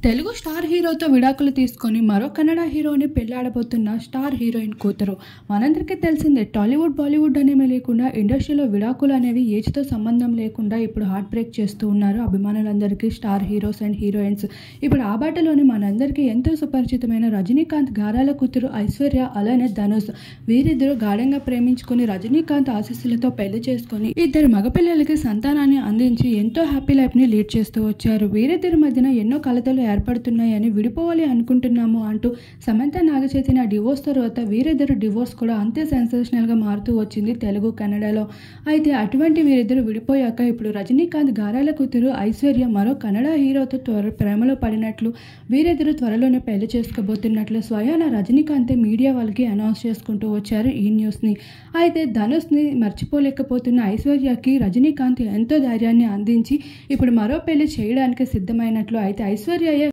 Telugu star హీరోతో విడాకులు తీసుకొని మరో కన్నడ హీరోని పెళ్లాడబోతున్న స్టార్ హీరోయిన్ కూతురు. మనందరికీ తెలిసిందే, టాలీవుడ్ బాలీవుడ్ అనేవి లేకుండా ఇండస్ట్రీలో విడాకులు అనేవి ఏజ్తో సంబంధం లేకుండా ఇప్పుడు హార్ట్ బ్రేక్ చేస్తూ ఉన్నారు అభిమానులందరికీ స్టార్ హీరోస్ అండ్ హీరోయిన్స్. ఇప్పుడు ఆ బాటలోని మనందరికీ ఎంతో సుపరిచితమైన రజనీకాంత్ గారాల కూతురు ఐశ్వర్య, అలానే ధనుష్, వీరిద్దరూ గాఢంగా ప్రేమించుకుని రజనీకాంత్ ఆశీస్సులతో పెళ్లి చేసుకుని ఇద్దరు మగపిల్లలకి సంతానాన్ని అందించి ఎంతో హ్యాపీ లైఫ్ ని లీడ్ చేస్తూ వచ్చారు. వీరిద్దరి మధ్యన ఎన్నో కలతలు ఏర్పడుతున్నాయని, విడిపోవాలి అనుకుంటున్నాము అంటూ సమంత నాగచైతన్య డివోర్స్ తర్వాత వీరిద్దరు డివోర్స్ కూడా అంతే సెన్సేషనల్ గా మారుతూ వచ్చింది తెలుగు కన్నడలో. అయితే అటువంటి వీరిద్దరు విడిపోయాక ఇప్పుడు రజనీకాంత్ గారాల కూతురు ఐశ్వర్య మరో కన్నడ హీరోతో ప్రేమలో పడినట్లు, వీరిద్దరు త్వరలోనే పెళ్లి చేసుకోబోతున్నట్లు స్వయాన రజనీకాంత్ మీడియా వాళ్ళకి అనౌన్స్ చేసుకుంటూ వచ్చారు ఈ న్యూస్ ని. అయితే ధనుష్ ని మర్చిపోలేకపోతున్న ఐశ్వర్యకి రజనీకాంత్ ఎంతో ధైర్యాన్ని అందించి ఇప్పుడు మరో పెళ్లి చేయడానికి సిద్ధమైనట్లు, అయితే ఐశ్వర్య